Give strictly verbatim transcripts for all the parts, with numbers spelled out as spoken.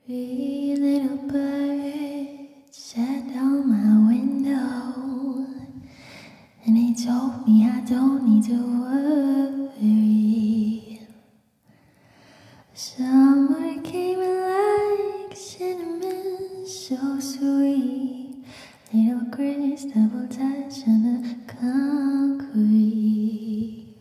Three little birds sat on my window, and they told me I don't need to worry. Summer came like cinnamon, so sweet. Little Chris double touch on the concrete.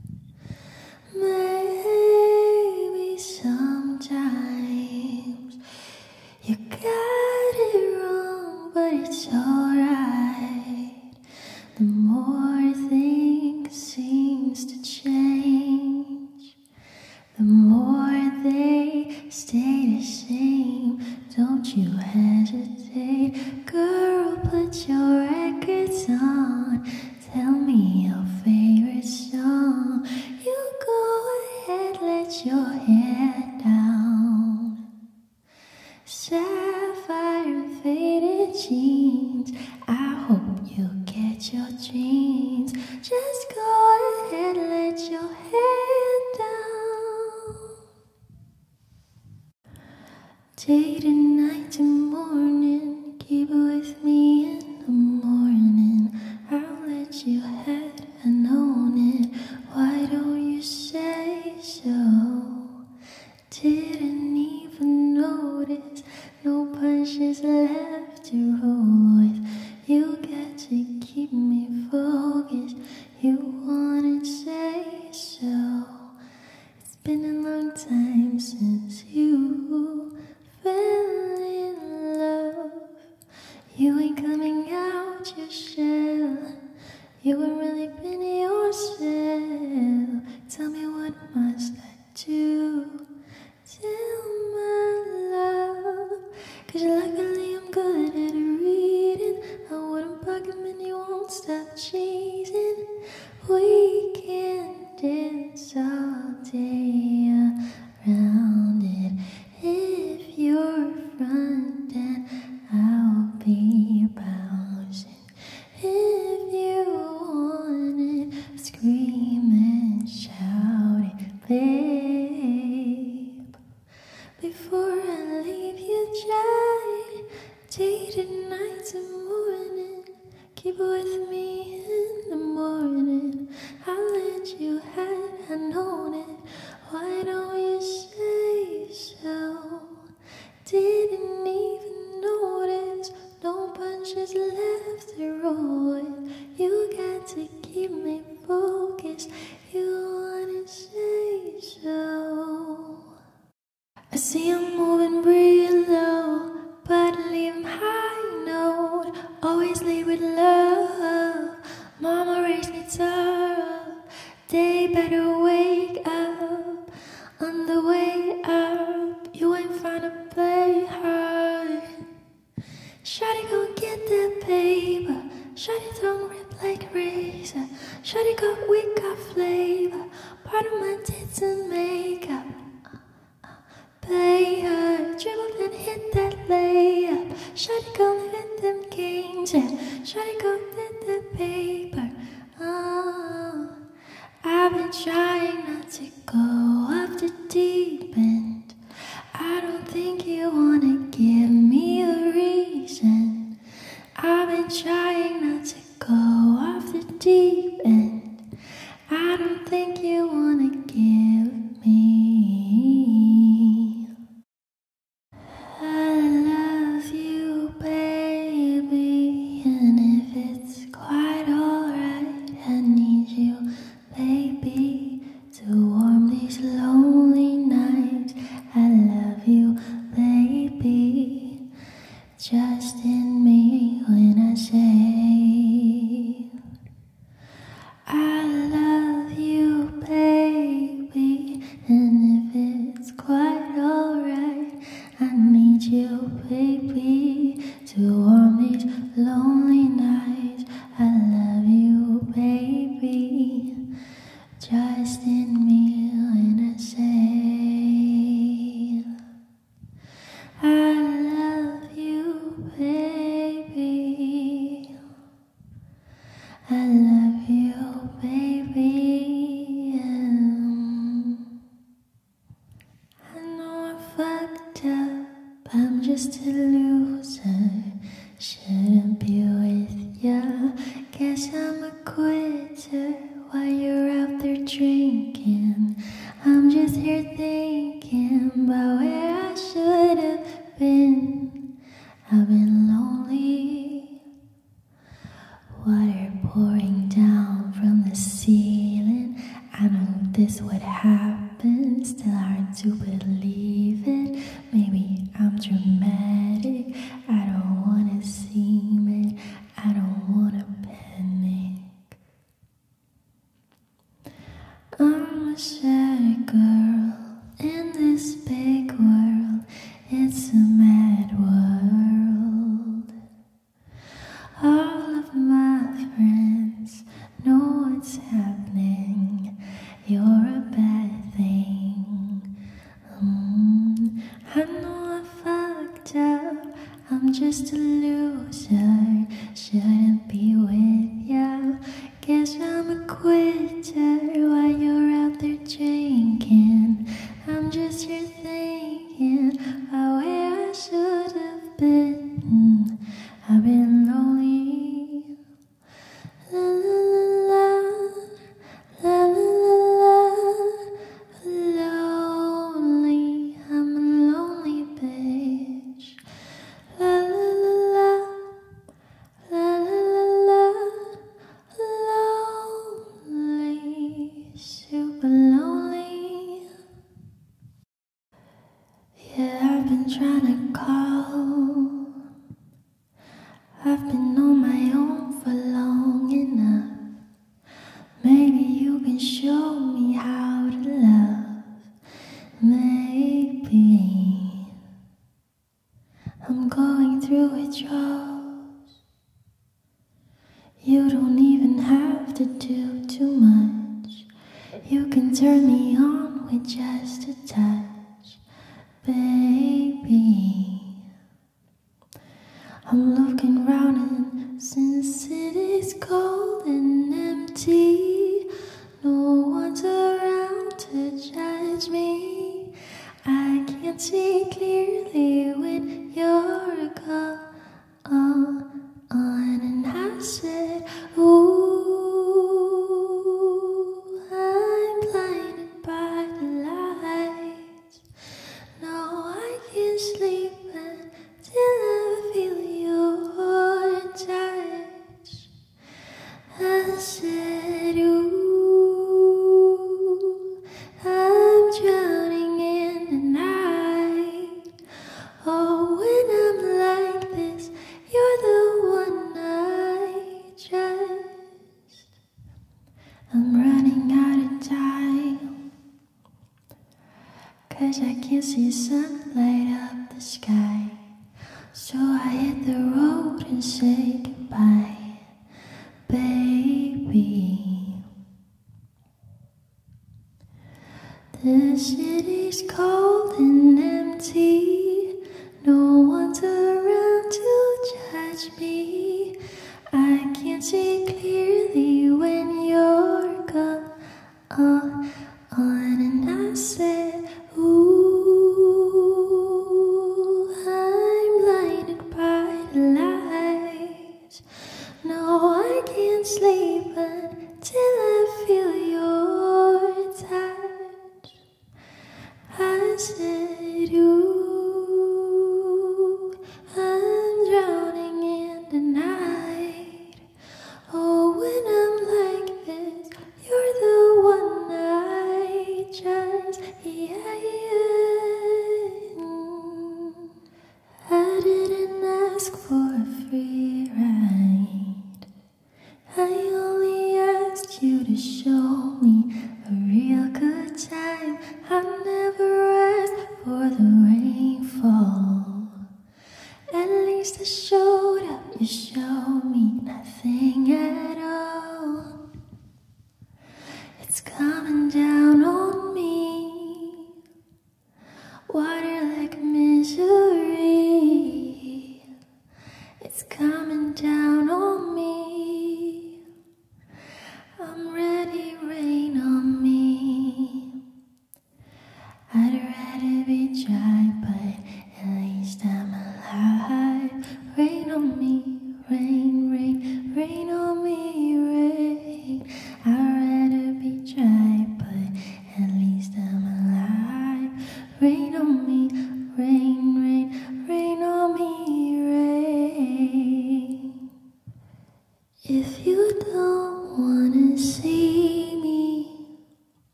Maybe sometimes you got it wrong, but it's alright. The more things seems to change, the more they stay the same. Don't you hesitate, girl, put your records on. Tell me your favorite song. You go ahead, let your hair down. Sapphire and faded jeans, I hope you get your dreams. Just go ahead, let your hair down. Day to night to morning, keep it with me in the morning. I'll let you have and own it. Why don't you say so? Didn't even notice, no punches left to roll with. You got to keep me focused. You wanna say so? It's been a long time since you fell in love. You ain't coming out your shell. You ain't really been yourself. Tell me, what must I do? Tell my love, 'cause luckily I'm good at reading. I wouldn't bug him and you won't stop cheating. We can dance all day around it. If you're front, then I'll be bouncing. If you want it, scream and shout it, babe. Before I leave you dry, day to night to morning, keep it with me in the morning. I'll let you have and own it. Why don't you say so? Didn't even notice, no punches left to roll with. You got to keep me focused. You wanna say so? I see I'm moving real low, but leave 'em high note. Always lead with love. Mama raised me tough. They better wake up. On the way up, you ain't fine to play hard. Shawty gon' get that paper. Shawty tongue rip like a razor. Shawty got weak, got flavor. Part of my tits and makeup. Play her, dribble and hit that layup. Shawty gon' fit them games, yeah. Shawty gon' fit that paper. Oh, I've been trying not to go off the deep end. I don't think you wanna give me a reason. I've been trying not to go off the deep end. I don't think you wanna give me. I love you, baby, and if it's quite alright, I need you, baby, to warm these lonely nights. I love you, baby. but I'm just a loser. Shouldn't be with ya. Guess I'm a quitter while you're out there drinking. I'm just here thinking about where I should have been. I've been lonely. Water pouring down from the ceiling. I know this would happen, still hard to believe it. Maybe I'm dramatic, I don't wanna seem it, I don't wanna panic. I'm a shy girl in this big world, it's a mad world. All of my friends know what's happening, you're a bad thing. mm, I know I fucked up, I'm just a loser. Shouldn't be with ya. Guess I'm a quitter while you're out there drinking. I'm just here thinking about where I should have been. I've been lonely. La la la la, la la la la, lonely. I'm a lonely bitch. La la la la, la la la, lonely, super lonely. Yeah, I've been trying to call. I've been on my own for long enough. Maybe you can show me how to love. Maybe I'm going through withdrawals. You don't even have to do too much. You can turn me on with just a touch, baby. I'm looking round and since it is cold and empty, no one's around to judge me. I can't see clearly when you're gone. And I said, ooh, I'm blinded by the lights. No, I can't sleep until I feel your touch. I said, ooh, I'm drowning in the night. Oh, when I'm like this, you're the one I trust. I'm running out of time, 'cause I can't see sun light up the sky. So I hit the road and say goodbye, baby. The city's cold and empty, no one's around to judge me. I can't see clearly when you're gone. Uh, on and I said, ooh, I'm blinded by the lights. No, I can't sleep until I feel your touch. I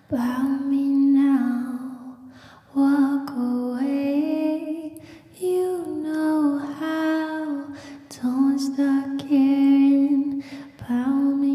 about me now. Walk away, you know how. Don't start caring about me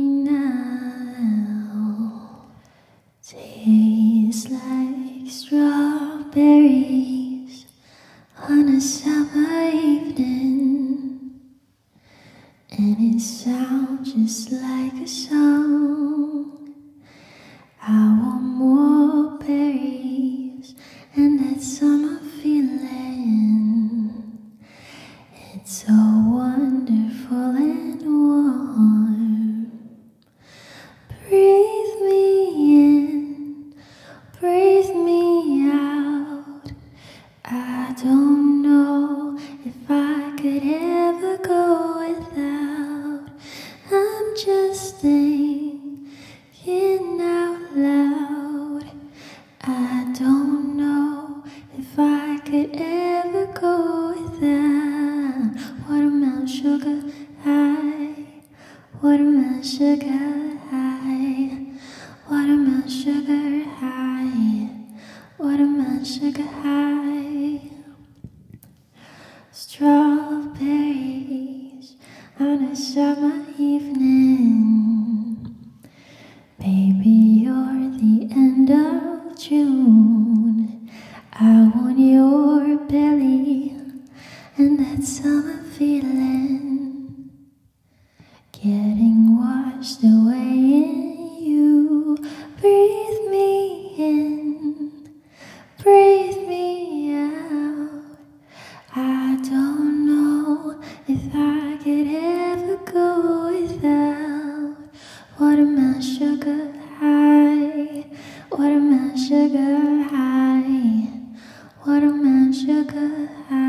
now. Tastes like strawberries on a summer evening, and it sounds just like a song. I want more berries and that summer feeling. It's so wonderful and warm. Breathe me in, breathe me out. I don't know if I could ever go without. I'm just thinking out loud. I don't know if I could ever go without watermelon sugar high, watermelon sugar high, watermelon sugar high, watermelon sugar high. Strawberries on a summer evening. Baby, you're the end of June. I want your belly and that summer feeling, getting washed away in you. Breathe me in, breathe me out. I don't know if I could ever go without watermelon sugar high, watermelon sugar high, watermelon sugar high.